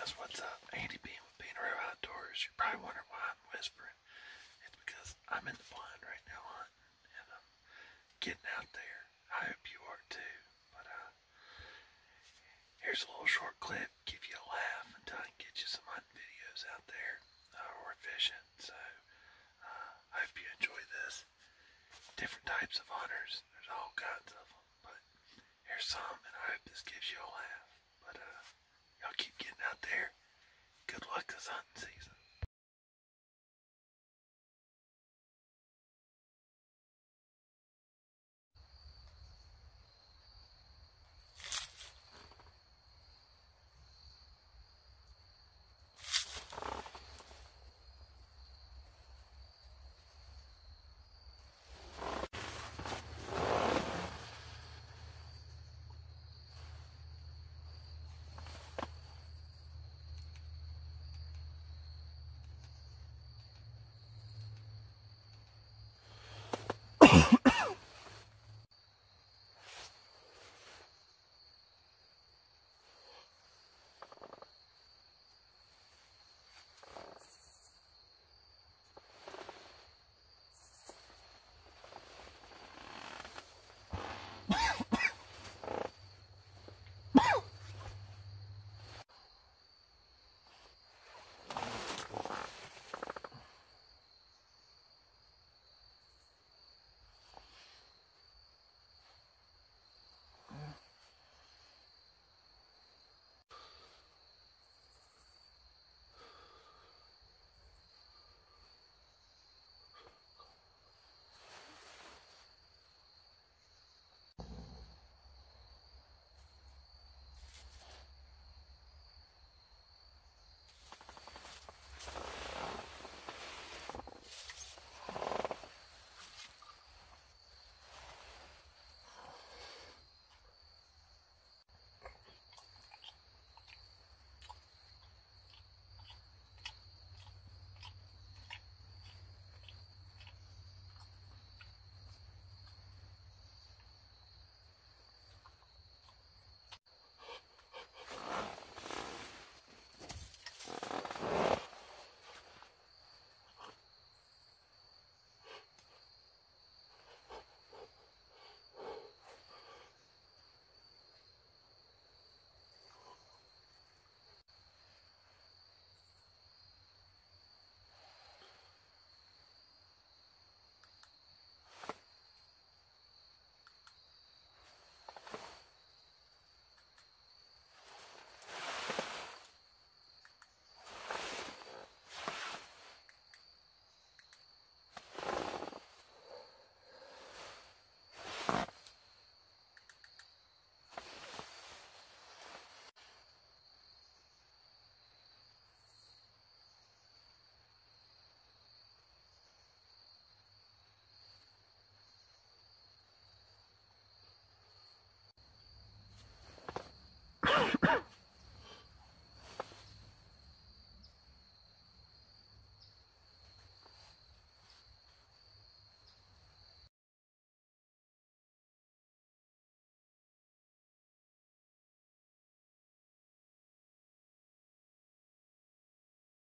guys, what's up? Andy Bean with Beanero Outdoors. You're probably wondering why I'm whispering. It's because I'm in the blind right now hunting and I'm getting out there. I hope you are too. But here's a little short clip, give you a laugh until I can get you some hunting videos out there or fishing. So I hope you enjoy this. Different types of hunters. There's all kinds of them. But here's some, and I hope this gives you a laugh. But y'all keep getting out there. Good luck this hunting.